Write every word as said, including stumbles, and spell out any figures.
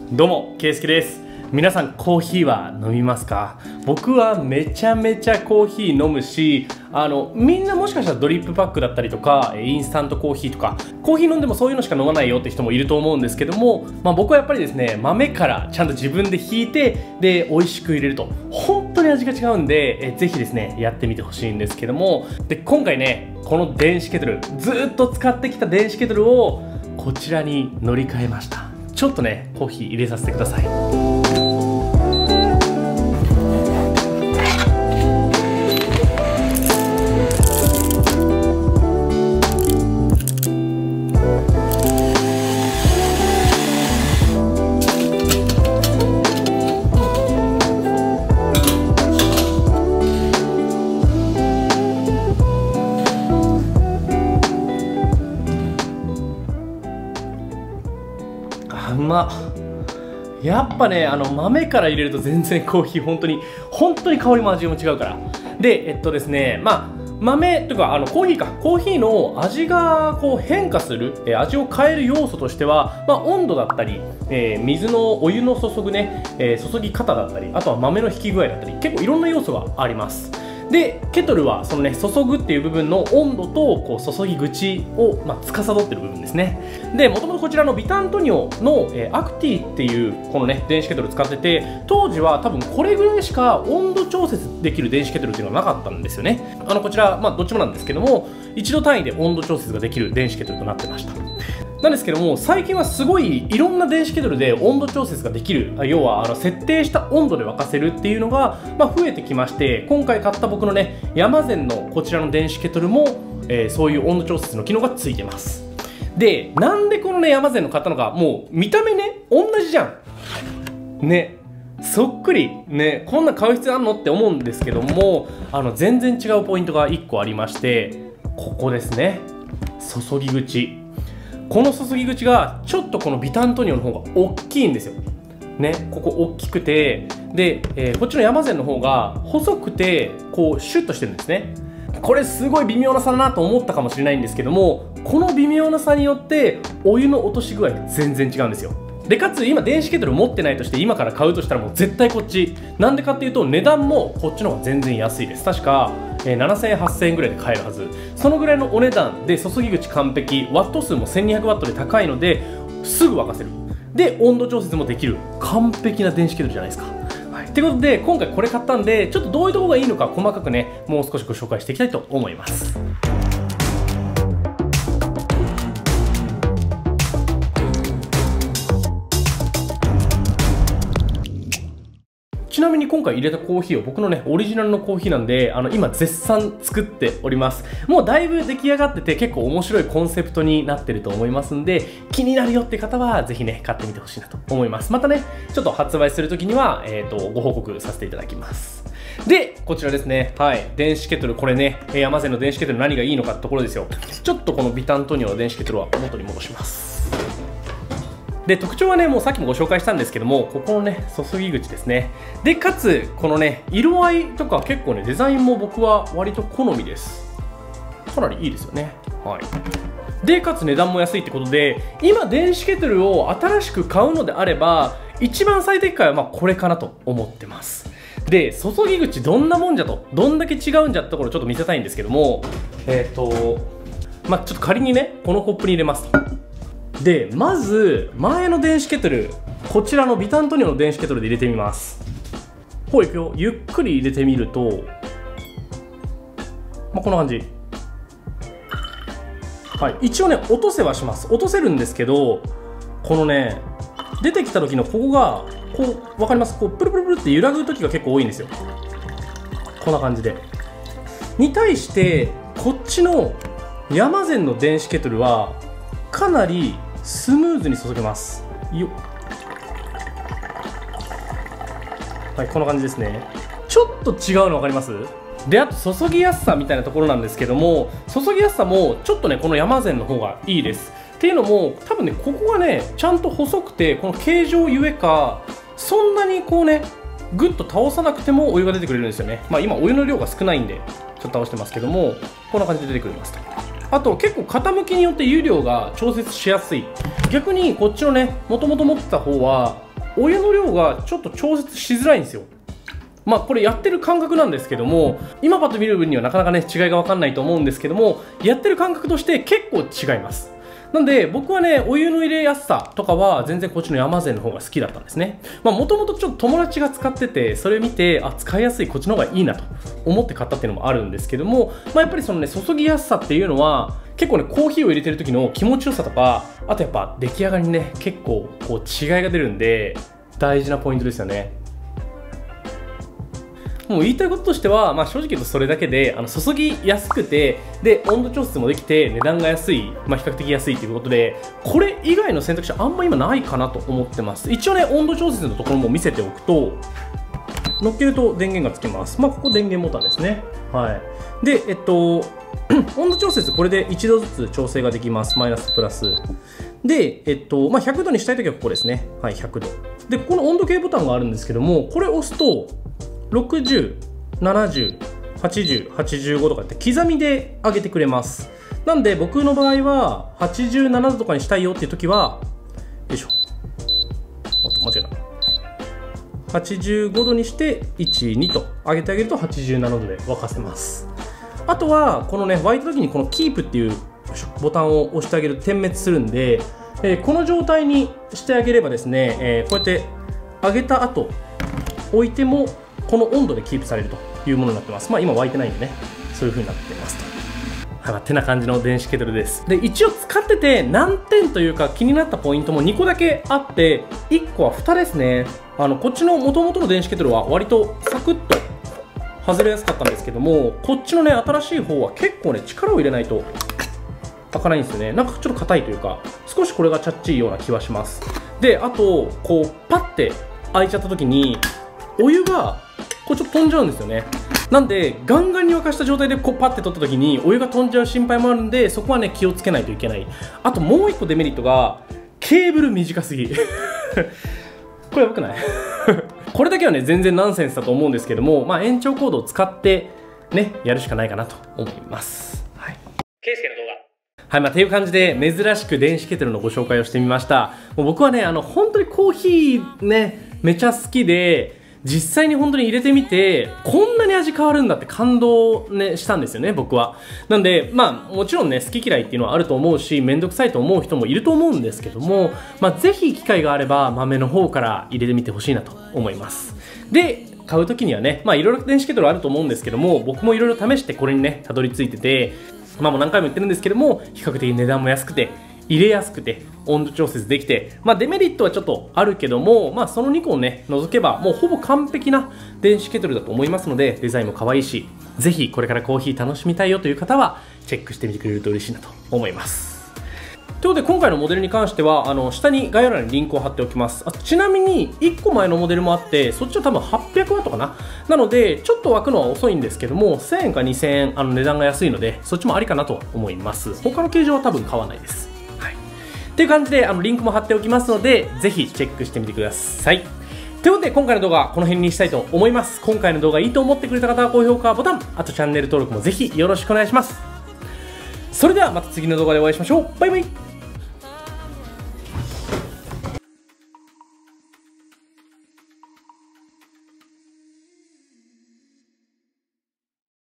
どうも、ケイスケです。皆さんコーヒーは飲みますか？僕はめちゃめちゃコーヒー飲むし、あのみんなもしかしたらドリップパックだったりとかインスタントコーヒーとかコーヒー飲んでもそういうのしか飲まないよって人もいると思うんですけども、まあ、僕はやっぱりですね、豆からちゃんと自分でひいてで美味しく入れると本当に味が違うんで、えぜひですねやってみてほしいんですけども、で今回ねこの電子ケトルずーっと使ってきた電子ケトルをこちらに乗り換えました。ちょっとねコーヒー入れさせてください。うまっ。やっぱねあの豆から入れると全然コーヒー本当に本当に香りも味も違うから。でえっとですねまあ豆とかあのコーヒーかコーヒーの味がこう変化する、えー、味を変える要素としては、まあ、温度だったり、えー、水のお湯の注ぐね、えー、注ぎ方だったり、あとは豆の引き具合だったり、結構いろんな要素があります。でケトルはそのね注ぐっていう部分の温度とこう注ぎ口を、まあ、司ってる部分ですね。でもともとこちらのビタントニオの、えー、アクティっていうこのね電子ケトル使ってて、当時は多分これぐらいしか温度調節できる電子ケトルっていうのはなかったんですよね。あのこちらまあどっちもなんですけども、一度単位で温度調節ができる電子ケトルとなってました。なんですけども最近はすごいいろんな電子ケトルで温度調節ができる、要はあの設定した温度で沸かせるっていうのが、まあ、増えてきまして、今回買った僕のねヤマゼンのこちらの電子ケトルも、えー、そういう温度調節の機能がついてます。でなんでこのねヤマゼンの買ったのか、もう見た目ね同じじゃんね、そっくりね、こんな買う必要あんのって思うんですけども、あの全然違うポイントがいっこありまして、ここですね、注ぎ口。この注ぎ口がちょっとこのビタントニオの方が大きいんですよね。ここ大きくて、で、えー、こっちのヤマゼンの方が細くてこうシュッとしてるんですね。これすごい微妙な差だなと思ったかもしれないんですけども、この微妙な差によってお湯の落とし具合が全然違うんですよ。でかつ今電子ケトル持ってないとして今から買うとしたらもう絶対こっち。なんでかっていうと値段もこっちの方が全然安いです。確かななせんえんはっせんえんぐらいで買えるはず。そのぐらいのお値段で注ぎ口完璧、ワット数もせんにひゃくワットで高いのですぐ沸かせる。で温度調節もできる完璧な電子ケトルじゃないですか。はい、ということで今回これ買ったんで、ちょっとどういうところがいいのか細かくねもう少しご紹介していきたいと思います。ちなみに今回入れたコーヒーは僕のねオリジナルのコーヒーなんで、あの今絶賛作っております。もうだいぶ出来上がってて結構面白いコンセプトになってると思いますんで、気になるよって方はぜひね買ってみてほしいなと思います。またねちょっと発売する時には、えー、とご報告させていただきます。でこちらですね、はい電子ケトル、これねヤマゼンの電子ケトル何がいいのかってところですよ。ちょっとこのビタントニオの電子ケトルは元に戻します。で特徴はねもうさっきもご紹介したんですけども、ここのね注ぎ口ですね。でかつこのね色合いとか結構ねデザインも僕は割と好みです。かなりいいですよね。はいでかつ値段も安いってことで、今電子ケトルを新しく買うのであれば一番最適解はまあこれかなと思ってます。で注ぎ口どんなもんじゃと、どんだけ違うんじゃってところをちょっと見せたいんですけども、えっ、ー、とまあちょっと仮にねこのコップに入れますと。でまず前の電子ケトル、こちらのビタントニオの電子ケトルで入れてみます。ほういくよ、ゆっくり入れてみると、まあ、こんな感じ。はい、一応ね落とせはします。落とせるんですけど、このね出てきた時のここがこう分かります？こうプルプルプルって揺らぐ時が結構多いんですよ。こんな感じで。に対してこっちのヤマゼンの電子ケトルはかなりスムーズに注げますよ。はい、こんな感じですね。ちょっと違うの分かります？であと注ぎやすさみたいなところなんですけども、注ぎやすさもちょっとねこのヤマゼンの方がいいです。っていうのも多分ねここがねちゃんと細くて、この形状ゆえかそんなにこうねグッと倒さなくてもお湯が出てくれるんですよね。まあ今お湯の量が少ないんでちょっと倒してますけども、こんな感じで出てくれますと。あと結構傾きによって湯量が調節しやすい。逆にこっちのねもともと持ってた方はお湯の量がちょっと調節しづらいんですよ。まあこれやってる感覚なんですけども、今パッと見る分にはなかなかね違いが分かんないと思うんですけども、やってる感覚として結構違います。なんで僕はね、お湯の入れやすさとかは全然こっちの山善の方が好きだったんですね。まあもともとちょっと友達が使ってて、それ見て、あ、使いやすいこっちの方がいいなと思って買ったっていうのもあるんですけども、まあやっぱりそのね、注ぎやすさっていうのは、結構ね、コーヒーを入れてる時の気持ちよさとか、あとやっぱ出来上がりにね、結構こう違いが出るんで、大事なポイントですよね。もう言いたいこととしては、まあ、正直言うとそれだけで、あの注ぎやすくて、で温度調節もできて値段が安い、まあ、比較的安いということで、これ以外の選択肢はあんま今ないかなと思ってます。一応ね、温度調節のところも見せておくと、乗っけると電源がつきます。まあ、ここ電源ボタンですね。はい。で、えっと温度調節、これでいちどずつ調整ができます。マイナスプラスで、えっとまあ、ひゃくどにしたいときはここですね。はい、ひゃくどで、ここの温度計ボタンがあるんですけども、これを押すとろくじゅう、ななじゅう、はちじゅう、はちじゅうごとかって刻みで上げてくれます。なんで僕の場合ははちじゅうななどとかにしたいよっていう時は、よいしょ、おっと間違えた、はちじゅうごどにしていち、にと上げてあげるとはちじゅうななどで沸かせます。あとはこのね、沸いた時にこのキープっていうボタンを押してあげると点滅するんで、えー、この状態にしてあげればですね、えー、こうやって上げた後置いてもこの温度でキープされるというものになってます。まあ今沸いてないんでね、そういう風になってますと。はい、てな感じの電子ケトルです。で、一応使ってて難点というか気になったポイントもにこだけあって、いっこは蓋ですね。あのこっちの元々の電子ケトルは割とサクッと外れやすかったんですけども、こっちのね、新しい方は結構ね、力を入れないと開かないんですよね。なんかちょっと硬いというか、少しこれがチャッチーような気はします。で、あとこうパッて開いちゃった時にお湯がこうちょっと飛んじゃうんですよね。なんでガンガンに沸かした状態でこうパッて取った時にお湯が飛んじゃう心配もあるんで、そこはね気をつけないといけない。あともう一個デメリットがケーブル短すぎこれやばくないこれだけはね全然ナンセンスだと思うんですけども、まあ、延長コードを使ってねやるしかないかなと思います。はい、ケイスケの動画、はい、まあ、っていう感じで珍しく電子ケトルのご紹介をしてみました。もう僕はね、あの本当にコーヒーねめちゃ好きで、実際に本当に入れてみてこんなに味変わるんだって感動、ね、したんですよね、僕は。なんでまあもちろんね好き嫌いっていうのはあると思うし、めんどくさいと思う人もいると思うんですけども、まあ、ぜひ機会があれば豆の方から入れてみてほしいなと思います。で、買う時にはね、まあいろいろ電子ケトルあると思うんですけども、僕もいろいろ試してこれにねたどり着いてて、まあもう何回も言ってるんですけども、比較的値段も安くて入れやすくて温度調節できて、まあ、デメリットはちょっとあるけども、まあ、そのにこをね除けばもうほぼ完璧な電子ケトルだと思いますので、デザインも可愛いし、ぜひこれからコーヒー楽しみたいよという方はチェックしてみてくれると嬉しいなと思います。ということで今回のモデルに関してはあの下に概要欄にリンクを貼っておきます。あ、ちなみにいっこまえのモデルもあって、そっちは多分はっぴゃくワットかな。なのでちょっと沸くのは遅いんですけども、せんえんかにせんえん、あの値段が安いのでそっちもありかなと思います。他の形状は多分買わないです。という感じであのリンクも貼っておきますので、ぜひチェックしてみてください。ということで今回の動画はこの辺にしたいと思います。今回の動画いいと思ってくれた方は高評価ボタン、あとチャンネル登録もぜひよろしくお願いします。それではまた次の動画でお会いしましょう。バイバイ。